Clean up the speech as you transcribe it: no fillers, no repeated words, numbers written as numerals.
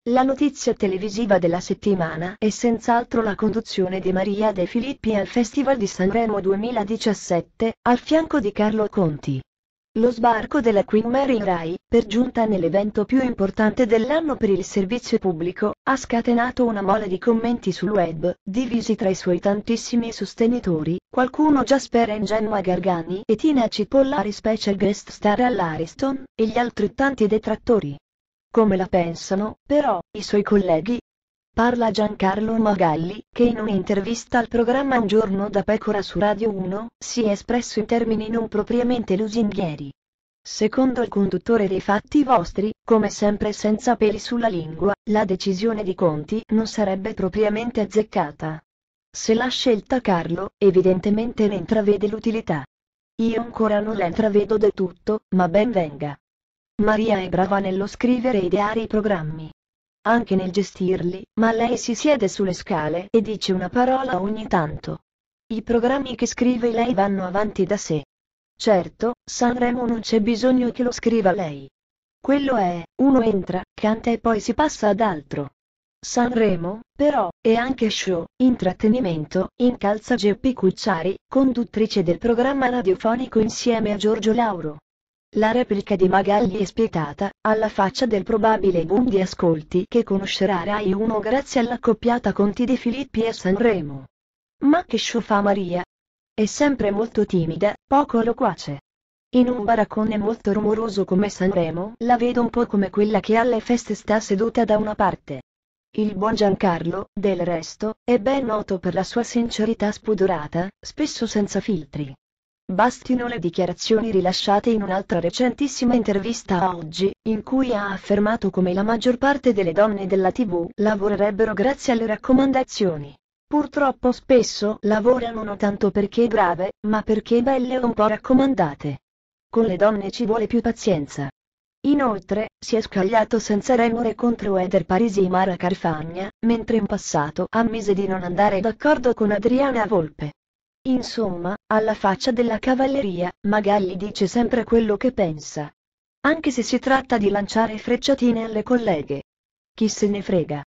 La notizia televisiva della settimana è senz'altro la conduzione di Maria De Filippi al Festival di Sanremo 2017, al fianco di Carlo Conti. Lo sbarco della Queen Mary in Rai, per giunta nell'evento più importante dell'anno per il servizio pubblico, ha scatenato una mole di commenti sul web, divisi tra i suoi tantissimi sostenitori, qualcuno già spera in Gemma Gargani e Tina Cipollari special guest star all'Ariston, e gli altrettanti detrattori. Come la pensano, però, i suoi colleghi? Parla Giancarlo Magalli, che in un'intervista al programma Un giorno da pecora su Radio 1, si è espresso in termini non propriamente lusinghieri. Secondo il conduttore dei Fatti Vostri, come sempre senza peli sulla lingua, la decisione di Conti non sarebbe propriamente azzeccata. Se l'ha scelta Carlo, evidentemente ne intravede l'utilità. Io ancora non la intravedo del tutto, ma ben venga. Maria è brava nello scrivere e ideare i programmi. Anche nel gestirli, ma lei si siede sulle scale e dice una parola ogni tanto. I programmi che scrive lei vanno avanti da sé. Certo, Sanremo non c'è bisogno che lo scriva lei. Quello è, uno entra, canta e poi si passa ad altro. Sanremo, però, è anche show, intrattenimento, incalza Geppi Cucciari, conduttrice del programma radiofonico insieme a Giorgio Lauro. La replica di Magalli è spietata, alla faccia del probabile boom di ascolti che conoscerà Rai 1 grazie all'accoppiata Conti De Filippi a Sanremo. Ma che show fa Maria? È sempre molto timida, poco loquace. In un baraccone molto rumoroso come Sanremo, la vedo un po' come quella che alle feste sta seduta da una parte. Il buon Giancarlo, del resto, è ben noto per la sua sincerità spudorata, spesso senza filtri. Bastino le dichiarazioni rilasciate in un'altra recentissima intervista a Oggi, in cui ha affermato come la maggior parte delle donne della TV lavorerebbero grazie alle raccomandazioni. Purtroppo spesso lavorano non tanto perché brave, ma perché belle o un po' raccomandate. Con le donne ci vuole più pazienza. Inoltre, si è scagliato senza remore contro Eder Parisi e Mara Carfagna, mentre in passato ammise di non andare d'accordo con Adriana Volpe. Insomma, alla faccia della cavalleria, Magalli dice sempre quello che pensa. Anche se si tratta di lanciare frecciatine alle colleghe. Chi se ne frega.